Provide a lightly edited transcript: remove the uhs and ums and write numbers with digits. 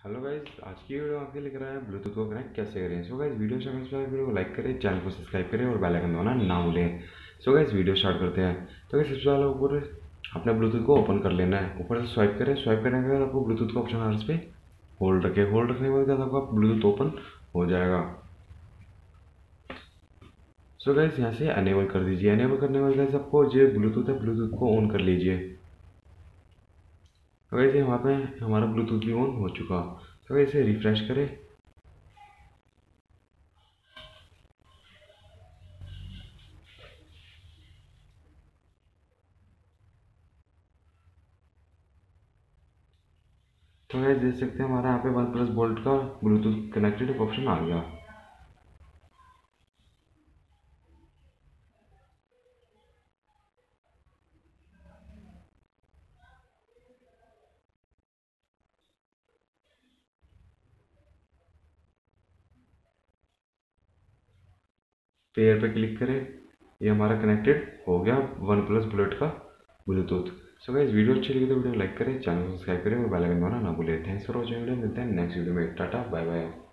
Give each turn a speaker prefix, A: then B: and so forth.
A: Hello guys, आज की video आपके लेकर आया है ब्लूटूथ को कनेक्ट कैसे करें। सो गाइज वीडियो स्टार्ट करने से पहले वीडियो को लाइक करें, चैनल को सब्सक्राइब करें और बेल आइकन दबाना ना भूलें। सो गाइज वीडियो स्टार्ट करते हैं। तो गाइज सबसे पहले ऊपर अपने ब्लूटूथ को ओपन कर लेना है। ऊपर से स्वाइप करें, स्वाइप करने के बाद आपको ब्लूटूथ का ऑप्शन आ रहा है, इस पर होल्ड रखें। होल्ड रखने के बाद आपका ब्लूटूथ ओपन हो जाएगा। सो गाइज यहाँ से अनेबल कर दीजिए। अनेबल करने के बाद गाइज आपको जो ब्लूटूथ है ब्लूटूथ को ऑन कर लीजिए। तो वैसे वहाँ पे हमारा ब्लूटूथ भी ऑन हो चुका। तो वैसे रिफ्रेश करें। तो वैसे देख सकते हैं हमारा यहाँ पे वन प्लस बोल्ट का ब्लूटूथ कनेक्टेड ऑप्शन आ गया। पेयर पे क्लिक करें, ये हमारा कनेक्टेड हो गया वन प्लस बुलेट का ब्लूटूथ। सो गाइस वीडियो अच्छी लगी तो वीडियो लाइक करें, चैनल को सब्सक्राइब करें और बेल आइकन दबाना ना भूलें। थैंक्स फॉर वॉचिंग वीडियो, मिलते हैं नेक्स्ट वीडियो में। Tata bye bye.